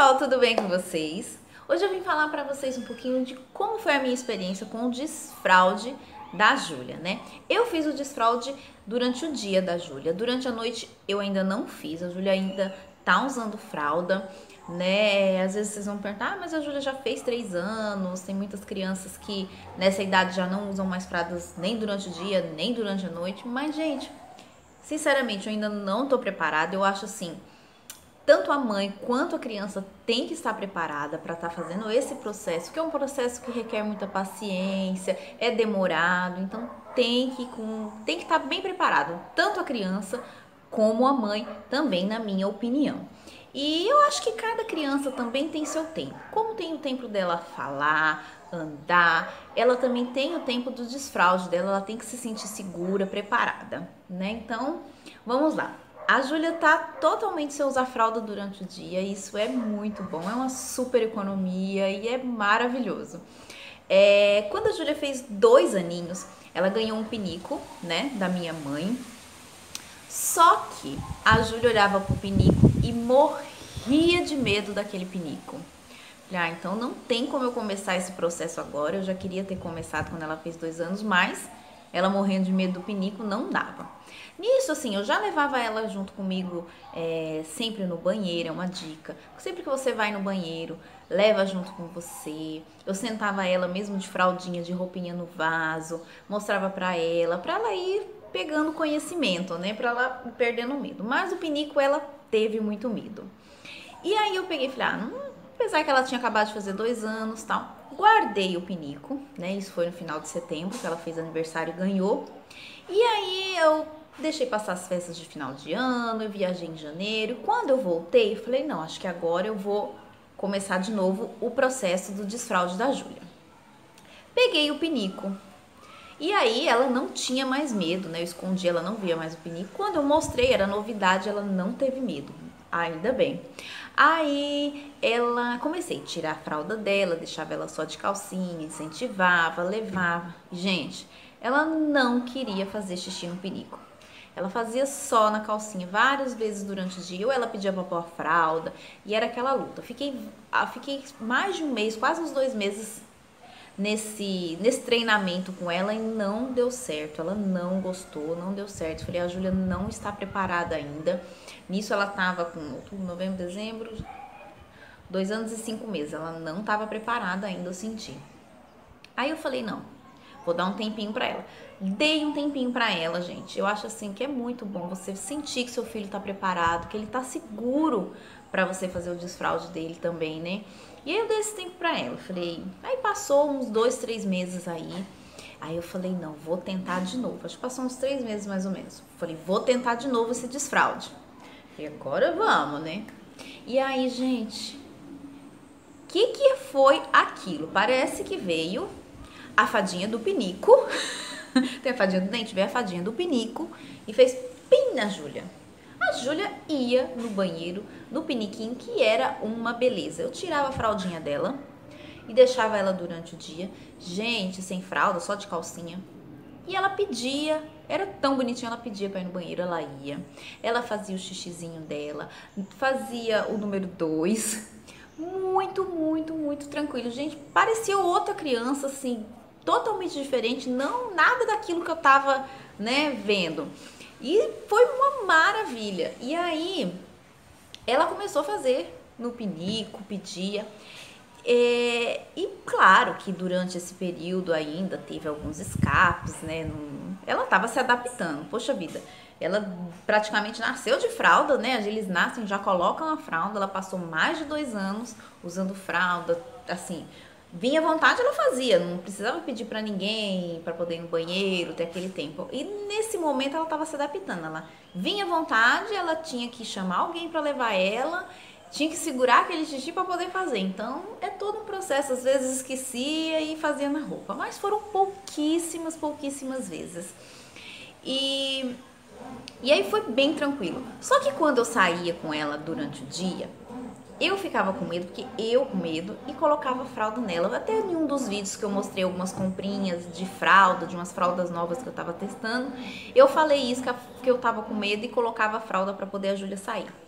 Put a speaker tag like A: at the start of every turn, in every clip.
A: pessoal, tudo bem com vocês? Hoje eu vim falar para vocês um pouquinho de como foi a minha experiência com o desfraude da Júlia, né? Eu fiz o desfraude durante o dia da Júlia, durante a noite eu ainda não fiz, a Júlia ainda tá usando fralda, né? Às vezes vocês vão perguntar, mas a Júlia já fez 3 anos, tem muitas crianças que nessa idade já não usam mais fraldas nem durante o dia, nem durante a noite, mas gente, sinceramente eu ainda não tô preparada, eu acho assim, tanto a mãe quanto a criança tem que estar preparada para estar fazendo esse processo, que é um processo que requer muita paciência, é demorado, então tem que estar bem preparado, tanto a criança como a mãe, também na minha opinião. E eu acho que cada criança também tem seu tempo. Como tem o tempo dela falar, andar, ela também tem o tempo do desfraude dela, ela tem que se sentir segura, preparada, né? Então, vamos lá. A Júlia tá totalmente sem usar fralda durante o dia, e isso é muito bom, é uma super economia e é maravilhoso. Quando a Júlia fez 2 aninhos, ela ganhou um pinico, né, da minha mãe. Só que a Júlia olhava pro pinico e morria de medo daquele pinico. Então não tem como eu começar esse processo agora, eu já queria ter começado quando ela fez 2 anos, mas ela morrendo de medo do pinico não dava. Nisso, assim, eu já levava ela junto comigo sempre no banheiro, é uma dica. Sempre que você vai no banheiro, leva junto com você. Eu sentava ela mesmo de fraldinha, de roupinha no vaso, mostrava pra ela ir pegando conhecimento, né? Pra ela ir perdendo medo. Mas o pinico, ela teve muito medo. E aí eu peguei e falei, apesar que ela tinha acabado de fazer 2 anos e tal, guardei o pinico, né? Isso foi no final de setembro, que ela fez aniversário e ganhou. E aí eu deixei passar as festas de final de ano, eu viajei em janeiro. Quando eu voltei, eu falei, não, acho que agora eu vou começar de novo o processo do desfraude da Júlia. Peguei o pinico. E aí ela não tinha mais medo, né? Eu escondi, ela não via mais o pinico. Quando eu mostrei, era novidade, ela não teve medo. Ainda bem. Aí comecei a tirar a fralda dela, deixava ela só de calcinha, incentivava, levava. Gente, ela não queria fazer xixi no pinico. Ela fazia só na calcinha várias vezes durante o dia, ou ela pedia pra pôr a fralda, e era aquela luta. Fiquei mais de um mês, quase uns 2 meses nesse treinamento com ela e não deu certo, ela não gostou, não deu certo. Falei, a Júlia não está preparada ainda. Nisso ela tava com outubro, novembro, dezembro, 2 anos e 5 meses, ela não estava preparada ainda, eu senti. Aí eu falei, não, vou dar um tempinho pra ela. Dei um tempinho pra ela, gente. Eu acho assim que é muito bom você sentir que seu filho tá preparado, que ele tá seguro pra você fazer o desfraude dele também, né? E aí eu dei esse tempo pra ela. Falei, aí passou uns 2, 3 meses aí. Aí eu falei, não, vou tentar de novo. Acho que passou uns 3 meses mais ou menos. Falei, vou tentar de novo esse desfraude. E agora vamos, né? E aí, gente, o que foi aquilo? Parece que veio a fadinha do pinico. Tem a fadinha do dente, veio a fadinha do pinico e fez pim na Júlia. A Júlia ia no banheiro, no piniquinho, que era uma beleza. Eu tirava a fraldinha dela e deixava ela durante o dia. Gente, sem fralda, só de calcinha. E ela pedia, era tão bonitinha, ela pedia pra ir no banheiro, ela ia. Ela fazia o xixizinho dela, fazia o número 2. Muito, muito, muito tranquilo. Gente, parecia outra criança, assim, totalmente diferente, não nada daquilo que eu tava, né, vendo. E foi uma maravilha. E aí, ela começou a fazer no pinico, pedia. E claro que durante esse período ainda teve alguns escapes, né? Ela estava se adaptando, poxa vida. Ela praticamente nasceu de fralda, né? Eles nascem, já colocam a fralda. Ela passou mais de 2 anos usando fralda, assim. Vinha à vontade, ela fazia, não precisava pedir pra ninguém pra poder ir no banheiro, ter aquele tempo. E nesse momento ela estava se adaptando. Ela vinha à vontade, ela tinha que chamar alguém pra levar ela, tinha que segurar aquele xixi pra poder fazer. Então é todo um processo. Às vezes esquecia e fazia na roupa, mas foram pouquíssimas vezes. E aí foi bem tranquilo. Só que quando eu saía com ela durante o dia, eu ficava com medo, e colocava fralda nela. Até em um dos vídeos que eu mostrei algumas comprinhas de fralda, de umas fraldas novas que eu tava testando, eu falei isso, que eu tava com medo e colocava a fralda pra poder a Júlia sair.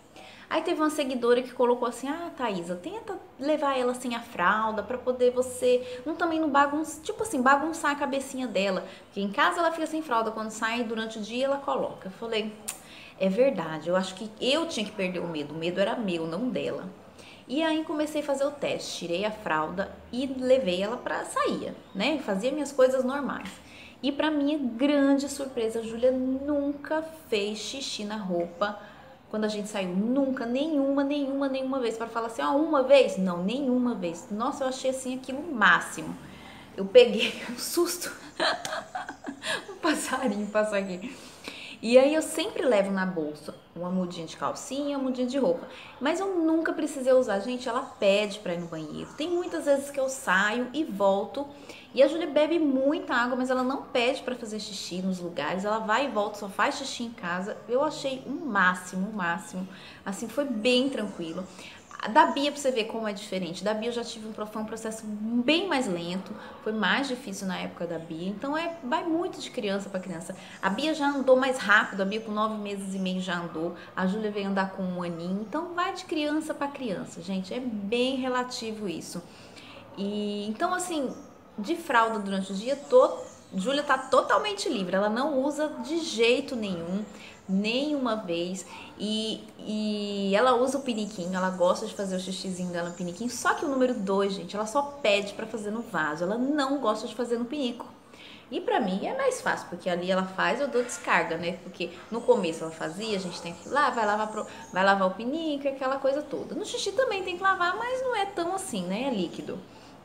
A: Aí teve uma seguidora que colocou assim: ah, Thaisa, tenta levar ela sem a fralda pra poder você também não bagunçar, tipo assim, bagunçar a cabecinha dela. Porque em casa ela fica sem fralda, quando sai durante o dia ela coloca. Eu falei, é verdade, eu acho que eu tinha que perder o medo era meu, não dela. E aí comecei a fazer o teste, tirei a fralda e levei ela pra sair, né? Fazia minhas coisas normais. E pra minha grande surpresa, a Júlia nunca fez xixi na roupa quando a gente saiu. Nunca, nenhuma vez. Para falar assim, ó, uma vez? Não, nenhuma vez. Nossa, eu achei assim aquilo o máximo. Eu peguei um susto. Um passarinho passou aqui. E aí eu sempre levo na bolsa uma mudinha de calcinha, uma mudinha de roupa. Mas eu nunca precisei usar. Gente, ela pede pra ir no banheiro. Tem muitas vezes que eu saio e volto. E a Júlia bebe muita água, mas ela não pede pra fazer xixi nos lugares. Ela vai e volta, só faz xixi em casa. Eu achei o máximo, o máximo. Assim, foi bem tranquilo. Da Bia, pra você ver como é diferente. Da Bia eu já tive foi um processo bem mais lento, foi mais difícil na época da Bia, então vai muito de criança para criança. A Bia já andou mais rápido, a Bia com 9 meses e meio já andou, a Júlia veio andar com 1 aninho, então vai de criança para criança, gente, é bem relativo isso. E então assim, de fralda durante o dia, Júlia tá totalmente livre, ela não usa de jeito nenhum, nenhuma vez. E ela usa o piniquinho, ela gosta de fazer o xixizinho dela no piniquinho. Só que o número 2, gente, ela só pede pra fazer no vaso, ela não gosta de fazer no pinico. E pra mim é mais fácil, porque ali ela faz, eu dou descarga, né? Porque no começo ela fazia, a gente tem que ir lá, vai lavar o pinico, aquela coisa toda. No xixi também tem que lavar, mas não é tão assim, né? É líquido.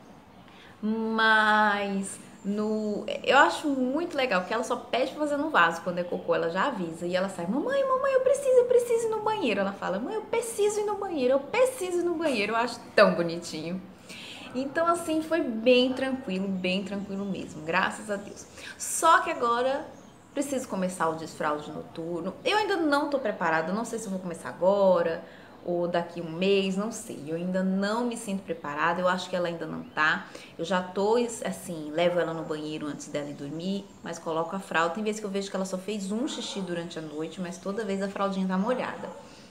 A: Mas eu acho muito legal que ela só pede pra fazer no vaso. Quando é cocô, ela já avisa. E ela sai, mamãe, eu preciso ir no banheiro. Ela fala, mãe, eu preciso ir no banheiro, eu preciso ir no banheiro. Eu acho tão bonitinho. Então, assim, foi bem tranquilo mesmo, graças a Deus. Só que agora preciso começar o desfraude noturno. Eu ainda não tô preparada, não sei se eu vou começar agora ou daqui um mês, não sei. Eu ainda não me sinto preparada, eu acho que ela ainda não tá. Eu já tô, assim, levo ela no banheiro antes dela ir dormir, mas coloco a fralda. Tem vezes que eu vejo que ela só fez um xixi durante a noite, mas toda vez a fraldinha tá molhada.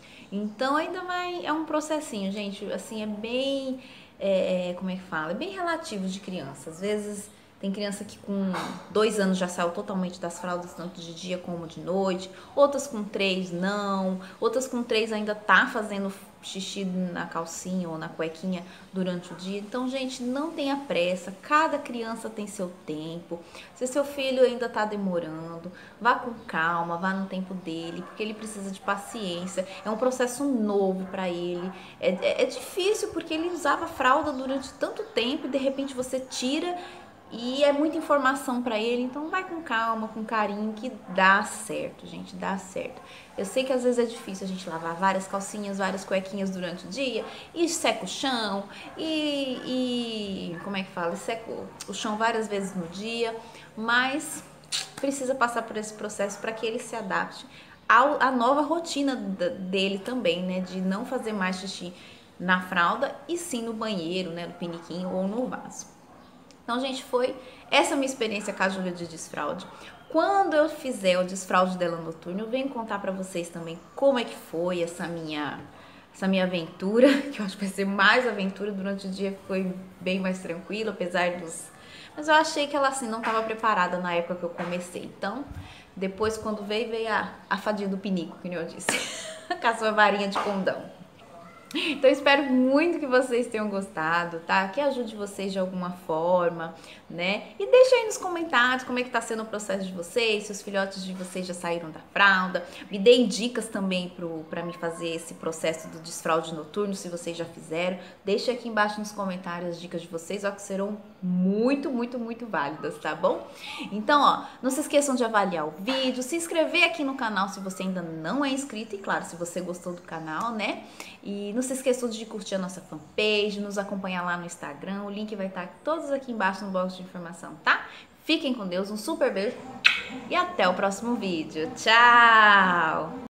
A: Então ainda é um processinho, gente, assim, é bem, como é que fala? É bem relativo de criança. Às vezes tem criança que com 2 anos já saiu totalmente das fraldas, tanto de dia como de noite. Outras com 3 não. Outras com 3 ainda tá fazendo xixi na calcinha ou na cuequinha durante o dia. Então, gente, não tenha pressa. Cada criança tem seu tempo. Se seu filho ainda tá demorando, vá com calma, vá no tempo dele, porque ele precisa de paciência. É um processo novo para ele. É difícil porque ele usava fralda durante tanto tempo e de repente você tira e é muita informação para ele, então vai com calma, com carinho, que dá certo, gente, dá certo. Eu sei que às vezes é difícil a gente lavar várias calcinhas, várias cuequinhas durante o dia, e seca o chão, como é que fala? Seca o chão várias vezes no dia, mas precisa passar por esse processo para que ele se adapte à nova rotina dele também, né? De não fazer mais xixi na fralda e sim no banheiro, né? No piniquinho ou no vaso. Então, gente, foi essa minha experiência com a Júlia de desfraude. Quando eu fizer o desfraude dela noturno, eu venho contar pra vocês também como é que foi essa minha aventura, que eu acho que vai ser mais aventura. Durante o dia foi bem mais tranquilo, apesar dos... Mas eu achei que ela, assim, não estava preparada na época que eu comecei. Então, depois, quando veio a fadinha do pinico, que eu disse, com a sua varinha de condão. Então espero muito que vocês tenham gostado, tá? Que ajude vocês de alguma forma, né? E deixa aí nos comentários como é que tá sendo o processo de vocês, se os filhotes de vocês já saíram da fralda. Me deem dicas também pra me fazer esse processo do desfraude noturno, se vocês já fizeram. Deixa aqui embaixo nos comentários as dicas de vocês, ó, que serão muito válidas, tá bom? Então, ó, não se esqueçam de avaliar o vídeo, se inscrever aqui no canal se você ainda não é inscrito e, claro, se você gostou do canal, né? E não se esqueçam de curtir a nossa fanpage, nos acompanhar lá no Instagram, o link vai estar todos aqui embaixo no box de informação, tá? Fiquem com Deus, um super beijo e até o próximo vídeo. Tchau!